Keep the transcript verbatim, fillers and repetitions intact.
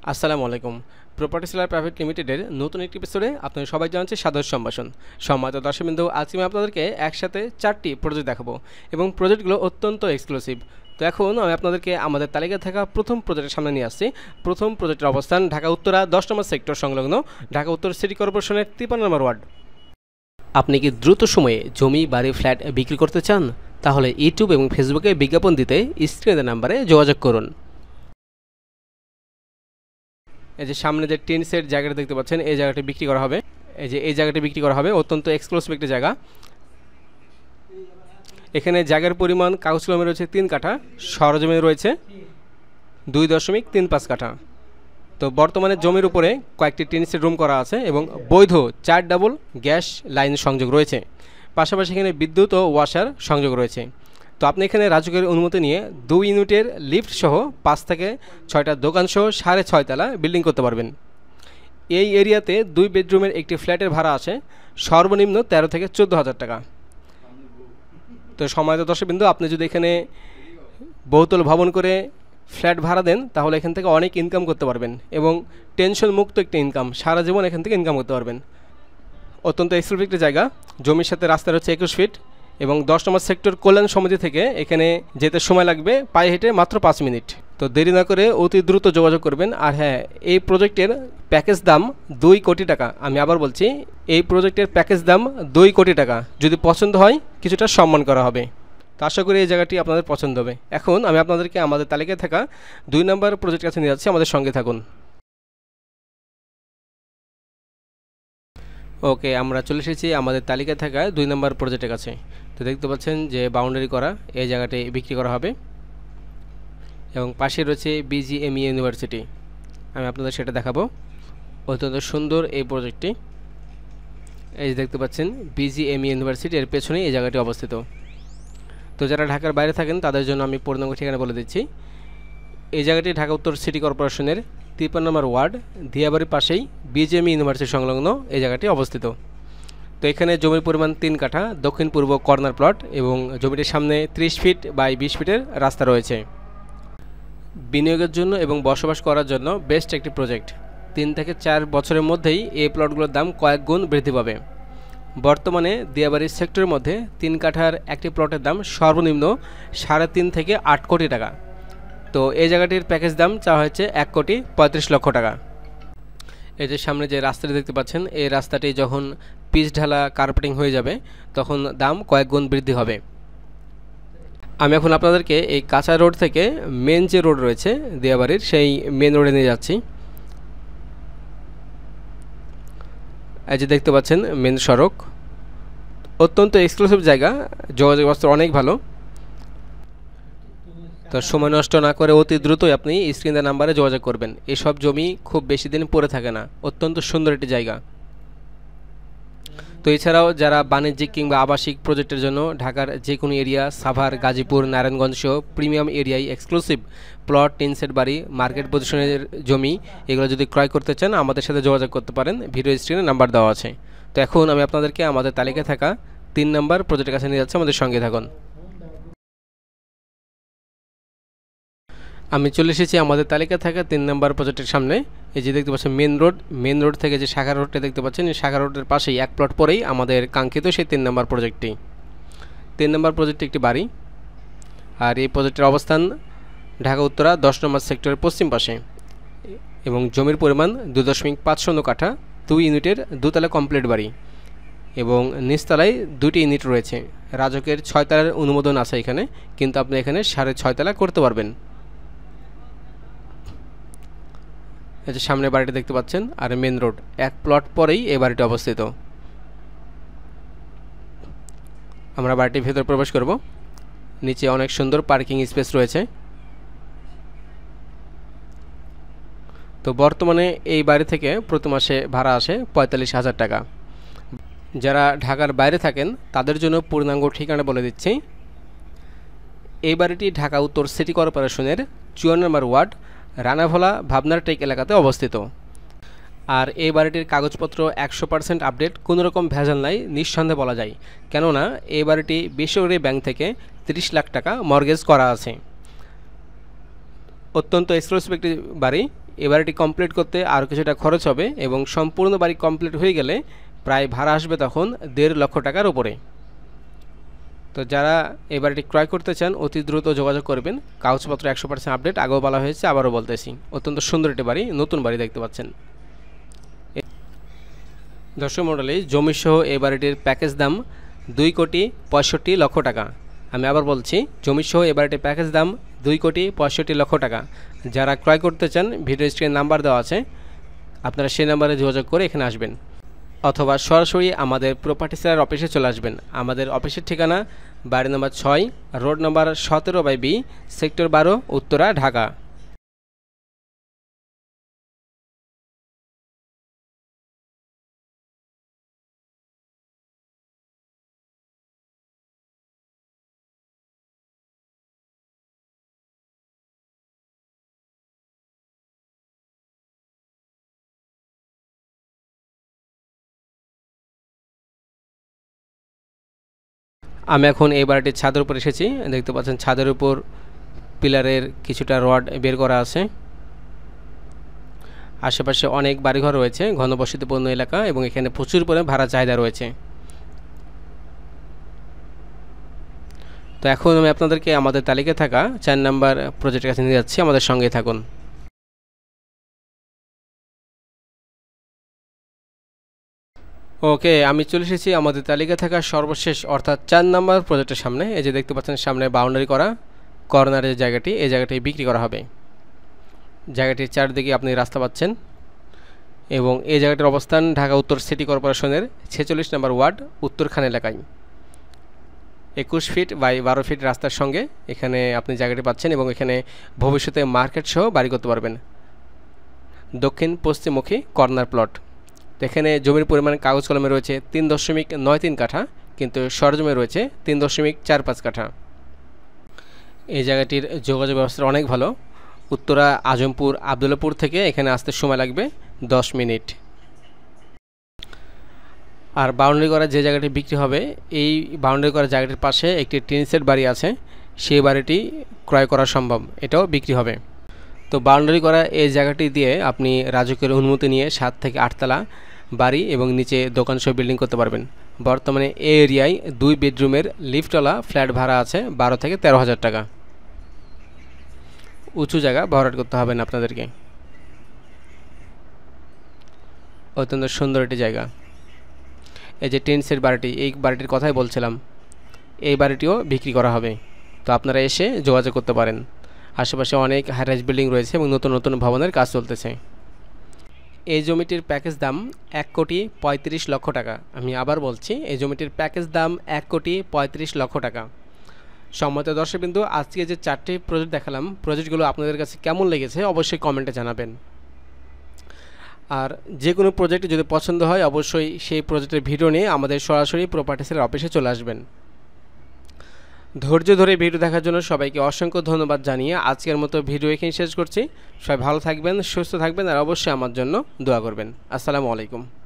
আসসালামু আলাইকুম। Property seller private লিমিটেডের নতুন একটি এপিসোডে আপনাদের সবাই জানাচ্ছি সাদর সম্ভাষণ। সম্মানিত দর্শকবৃন্দ, আজকে আমি আপনাদেরকে একসাথে চারটি প্রজেক্ট দেখাবো এবং প্রজেক্টগুলো অত্যন্ত এক্সক্লুসিভ। তো এখন আমি আপনাদেরকে আমাদের তালিকায় থাকা প্রথম প্রজেক্টের সামনে নিয়ে আসছি। প্রথম প্রজেক্টের অবস্থান ঢাকা উত্তরা দশ নম্বর সেক্টর সংলগ্ন ঢাকা উত্তর সিটি কর্পোরেশনের তিপ্পান্ন নম্বর ওয়ার্ড। আপনি কি দ্রুত সময়ে জমি, বাড়ি, ফ্ল্যাট বিক্রি করতে চান? তাহলে ইউটিউব এবং ফেসবুকে বিজ্ঞাপন দিতে স্ক্রিনের নাম্বারে যোগাযোগ করুন। এই যে সামনে যে টেন সেট জায়গাটা দেখতে পাচ্ছেন, এই জায়গাটি বিক্রি করা হবে। এই যে এই জায়গাটি বিক্রি করা হবে, অত্যন্ত এক্সক্লুসিভ একটি জায়গা। এখানে জায়গার পরিমাণ কাগজ কলমে রয়েছে তিন কাঠা, সরজমিনে রয়েছে দুই দশমিক তিন পাঁচ কাঠা। তো বর্তমানে জমির উপরে কয়েকটি টেন সেট রুম করা আছে এবং বৈধ চার ডাবল গ্যাস লাইন সংযোগ রয়েছে। পাশাপাশি এখানে বিদ্যুৎ ও ওয়াশার সংযোগ রয়েছে। তো আপনি এখানে রাজুকের অনুমতি নিয়ে দুই ইউনিটের লিফট সহ পাঁচ থেকে ছয়টা দোকান সহ সাড়ে ছয়তলা বিল্ডিং করতে পারবেন। এই এরিয়াতে দুই বেডরুমের একটি ফ্ল্যাটের ভাড়া আছে সর্বনিম্ন তেরো থেকে চোদ্দো হাজার টাকা। তো সম্মানিত দর্শকবৃন্দ, আপনি যদি এখানে বহুতল ভবন করে ফ্ল্যাট ভাড়া দেন তাহলে এখান থেকে অনেক ইনকাম করতে পারবেন এবং টেনশন মুক্ত একটি ইনকাম, সারা জীবন এখান থেকে ইনকাম করতে পারবেন। অত্যন্ত এক্সক্লুসিভ একটি জায়গা। জমির সাথে রাস্তা হচ্ছে একুশ ফিট এবং দশ নম্বর সেক্টর কল্যাণ সমিতি থেকে এখানে যেতে সময় লাগবে পায়ে হেঁটে মাত্র পাঁচ মিনিট। তো দেরি না করে অতি দ্রুত যোগাযোগ করবেন। আর হ্যাঁ, এই প্রজেক্টের প্যাকেজ দাম দুই কোটি টাকা। আমি আবার বলছি, এই প্রজেক্টের প্যাকেজ দাম দুই কোটি টাকা। যদি পছন্দ হয় কিছুটা সম্মান করা হবে। তো আশা করি এই জায়গাটি আপনাদের পছন্দ হবে। এখন আমি আপনাদেরকে আমাদের তালিকায় থাকা দুই নম্বর প্রজেক্টের কাছে নিয়ে যাচ্ছি, আমাদের সঙ্গে থাকুন। ওকে, আমরা চলে এসেছি আমাদের তালিকায় থাকা দুই নম্বর প্রজেক্টের কাছে। তো দেখতে পাচ্ছেন যে বাউন্ডারি করা এই জায়গাটি বিক্রি করা হবে এবং পাশে রয়েছে বিজিএমই ইউনিভার্সিটি। আমি আপনাদের সেটা দেখাবো। অত্যন্ত সুন্দর এই প্রজেক্টটি। এই যে দেখতে পাচ্ছেন বিজিএমই ইউনিভার্সিটি, এর পেছনে এই জায়গাটি অবস্থিত। তো যারা ঢাকার বাইরে থাকেন তাদের জন্য আমি পূর্ণাঙ্গ ঠিকানা বলে দিচ্ছি। এই জায়গাটি ঢাকা উত্তর সিটি কর্পোরেশনের তিপ্পান্ন নম্বর ওয়ার্ড, দিয়াবাড়ির পাশেই বিজিএমই ইউনিভার্সিটি সংলগ্ন এই জায়গাটি অবস্থিত। তো এখানে জমির পরিমাণ তিন কাঠা, দক্ষিণ পূর্ব কর্নার প্লট এবং জমিটির সামনে ত্রিশ ফিট বাই বিশ ফিটের রাস্তা রয়েছে। বিনিয়োগের জন্য এবং বসবাস করার জন্য বেস্ট একটি প্রজেক্ট। তিন থেকে চার বছরের মধ্যেই এই প্লটগুলোর দাম কয়েক গুণ বৃদ্ধি পাবে। বর্তমানে দিয়াবাড়ির সেক্টরের মধ্যে তিন কাঠার একটি প্লটের দাম সর্বনিম্ন সাড়ে তিন থেকে আট কোটি টাকা। তো এই জায়গাটির প্যাকেজ দাম চাওয়া হয়েছে এক কোটি পঁয়ত্রিশ লক্ষ টাকা। এই যে সামনে যে রাস্তাটি দেখতে পাচ্ছেন, এই রাস্তাটি যখন পিচ ঢালা কার্পেটিং হয়ে যাবে তখন দাম কয়েক গুণ বৃদ্ধি হবে। আমি এখন আপনাদেরকে এই কাঁচা রোড থেকে মেন যে রোড রয়েছে দিয়াবাড়ির, সেই মেন রোডে নিয়ে যাচ্ছি। এই যে দেখতে পাচ্ছেন মেন সড়ক। অত্যন্ত এক্সক্লুসিভ জায়গা, যোগাযোগ ব্যবস্থা অনেক ভালো। তো সময় নষ্ট না করে অতি দ্রুতই আপনি স্ক্রিনের নাম্বারে যোগাযোগ করবেন। এসব জমি খুব বেশি দিন পড়ে থাকে না। অত্যন্ত সুন্দর একটি জায়গা। তো এছাড়াও যারা বাণিজ্যিক কিংবা আবাসিক প্রজেক্টের জন্য ঢাকার যে কোনো এরিয়া, সাভার, গাজীপুর, নারায়ণগঞ্জ সহ প্রিমিয়াম এরিয়ায় এক্সক্লুসিভ প্লট, টিন সেট বাড়ি, মার্কেট পজিশনের জমি এগুলো যদি ক্রয় করতে চান আমাদের সাথে যোগাযোগ করতে পারেন। ভিডিও স্ক্রিনে নাম্বার দেওয়া আছে। তো এখন আমি আপনাদেরকে আমাদের তালিকায় থাকা তিন নম্বর প্রজেক্টের কাছে নিয়ে যাচ্ছি, আমাদের সঙ্গে থাকুন। আমি চলে এসেছি আমাদের তালিকায় থাকা তিন নম্বর প্রজেক্টের সামনে। এই যে দেখতে পাচ্ছেন মেন রোড, মেন রোড থেকে যে শাখা রোডটা দেখতে পাচ্ছেন, এই শাখা রোডের পাশেই এক প্লট পরেই আমাদের কাঙ্ক্ষিত সেই তিন নম্বর প্রজেক্টটি। তিন নম্বর প্রজেক্টটি একটি বাড়ি, আর এই প্রজেক্টের অবস্থান ঢাকা উত্তরা দশ নম্বর সেক্টরের পশ্চিম পাশে এবং জমির পরিমাণ দুই দশমিক পাঁচ শূন্য কাঠা, দুই ইউনিটের দুতলা কমপ্লিট বাড়ি এবং নিচতলায় দুটি ইউনিট রয়েছে। রাজকের ছয়তলার অনুমোদন আছে এখানে, কিন্তু আপনি এখানে সাড়ে ছয়তলা করতে পারবেন। এই যে সামনে বাড়িটি দেখতে পাচ্ছেন আর মেন রোড, এক প্লট পরেই এই বাড়িটি অবস্থিত। আমরা বাড়িটির ভেতর প্রবেশ করব। নিচে অনেক সুন্দর পার্কিং স্পেস রয়েছে। তো বর্তমানে এই বাড়ি থেকে প্রতি মাসে ভাড়া আসে পঁয়তাল্লিশ হাজার টাকা। যারা ঢাকার বাইরে থাকেন তাদের জন্য পূর্ণাঙ্গ ঠিকানা বলে দিচ্ছি। এই বাড়িটি ঢাকা উত্তর সিটি কর্পোরেশনের চুয়ান্ন নম্বর ওয়ার্ড, রানাভোলা ভাবনার টেক এলাকাতে অবস্থিত। আর এই বাড়িটির কাগজপত্র একশো পার্সেন্ট আপডেট, কোনো রকম ভেজাল নাই নিঃসন্দেহে বলা যায়। কেননা এই বাড়িটি বেসরকারি ব্যাংক থেকে তিরিশ লাখ টাকা মর্গেজ করা আছে। অত্যন্ত এক্সক্লুসিভ একটি বাড়ি। এ বাড়িটি কমপ্লিট করতে আরও কিছুটা খরচ হবে এবং সম্পূর্ণ বাড়ি কমপ্লিট হয়ে গেলে প্রায় ভাড়া আসবে তখন দেড় লক্ষ টাকার উপরে। তো যারা এই বাড়িটি ক্রয় করতে চান অতি দ্রুত যোগাযোগ করবেন। কাগজপত্র একশো পার্সেন্ট আপডেট, আগেও বলা হয়েছে আবারও বলতেছি, অত্যন্ত সুন্দর একটি বাড়ি, নতুন বাড়ি দেখতে পাচ্ছেন। দর্শক মণ্ডলী, জমিসহ এই বাড়িটির প্যাকেজ দাম দুই কোটি পঁয়ষট্টি লক্ষ টাকা। আমি আবার বলছি, জমিসহ এই বাড়িটির প্যাকেজ দাম দুই কোটি পঁয়ষট্টি লক্ষ টাকা। যারা ক্রয় করতে চান ভিডিও স্ক্রিনে নাম্বার দেওয়া আছে, আপনারা সেই নাম্বারে যোগাযোগ করে এখানে আসবেন অথবা সরাসরি আমাদের প্রপার্টি সেলার অফিসে চলে আসবেন। আমাদের অফিসের ঠিকানা বাড়ি নম্বর ছয়, রোড নম্বর সতেরো বাই বি, সেক্টর বারো, উত্তরা, ঢাকা। আমি এখন এই বাড়িটির ছাদের উপর এসেছি। দেখতে পাচ্ছেন ছাদের উপর পিলারের কিছুটা রড বের করা আছে। আশেপাশে অনেক বাড়িঘর রয়েছে, ঘনবসতিপূর্ণ এলাকা, এবং এখানে প্রচুর পরিমাণে ভাড়া চাহিদা রয়েছে। তো এখন আমি আপনাদেরকে আমাদের তালিকায় থাকা চার নাম্বার প্রজেক্টের কাছে নিয়ে যাচ্ছি, আমাদের সঙ্গেই থাকুন। ওকে, আমি চলে এসেছি আমাদের তালিকায় থাকা সর্বশেষ অর্থাৎ চার নাম্বার প্রজেক্টের সামনে। এই যে দেখতে পাচ্ছেন সামনে বাউন্ডারি করা কর্নারের জায়গাটি, এই জায়গাটি বিক্রি করা হবে। জায়গাটির চারদিকে আপনি রাস্তা পাচ্ছেন এবং এই জায়গাটির অবস্থান ঢাকা উত্তর সিটি কর্পোরেশনের ছেচল্লিশ নম্বর ওয়ার্ড উত্তরখান এলাকায়। একুশ ফিট বাই বারো ফিট রাস্তার সঙ্গে এখানে আপনি জায়গাটি পাচ্ছেন এবং এখানে ভবিষ্যতে মার্কেট সহ বাড়ি করতে পারবেন। দক্ষিণ পশ্চিমমুখী কর্নার প্লট। এখানে জমির পরিমাণ কাগজ কলমে রয়েছে তিন দশমিক নয় তিন কাঠা, কিন্তু সরজমে রয়েছে তিন দশমিক চার পাঁচ কাঠা। এই জায়গাটির যোগাযোগ ব্যবস্থা অনেক ভালো। উত্তরা আজমপুর আবদুল্লাপুর থেকে এখানে আসতে সময় লাগবে দশ মিনিট। আর বাউন্ডারি করা যে জায়গাটি বিক্রি হবে, এই বাউন্ডারি করা জায়গাটির পাশে একটি টিন সেট বাড়ি আছে, সেই বাড়িটি ক্রয় করা সম্ভব, এটাও বিক্রি হবে। তো বাউন্ডারি করা এই জায়গাটি দিয়ে আপনি রাজকীয় অনুমতি নিয়ে সাত থেকে আটতলা বাড়ি এবং নিচে দোকানসহ বিল্ডিং করতে পারবেন। বর্তমানে এই এরিয়ায় দুই বেডরুমের লিফটওয়ালা ফ্ল্যাট ভাড়া আছে বারো থেকে তেরো হাজার টাকা। উঁচু জায়গা ভরাট করতে হবে না আপনাদেরকে। অত্যন্ত সুন্দর একটি জায়গা। এই যে টেন সেট বাড়িটি, এই বাড়িটির কথাই বলছিলাম, এই বাড়িটিও বিক্রি করা হবে। তো আপনারা এসে যোগাযোগ করতে পারেন। আশেপাশে অনেক হাইরাইজ বিল্ডিং রয়েছে এবং নতুন নতুন ভবনের কাজ চলতেছে। এই জমিটির প্যাকেজ দাম এক কোটি পঁয়ত্রিশ লক্ষ টাকা। আমি আবার বলছি, এই জমিটির প্যাকেজ দাম এক কোটি পঁয়ত্রিশ লক্ষ টাকা। সম্মানিত দর্শকবৃন্দ, আজকে যে চারটি প্রজেক্ট দেখালাম, প্রজেক্টগুলো আপনাদের কাছে কেমন লেগেছে অবশ্যই কমেন্টে জানাবেন। আর যে কোনো প্রজেক্ট যদি পছন্দ হয় অবশ্যই সেই প্রজেক্টের ভিডিও নিয়ে আমাদের সরাসরি প্রপার্টি সেলার অফিসে চলে আসবেন। ধৈর্য ধরে ভিডিও দেখার জন্য সবাইকে অসংখ্য ধন্যবাদ জানিয়ে আজকের মতো ভিডিও এখানে শেষ করছি। সবাই ভালো থাকবেন, সুস্থ থাকবেন, আর অবশ্যই আমার জন্য দোয়া করবেন। আসসালামু আলাইকুম।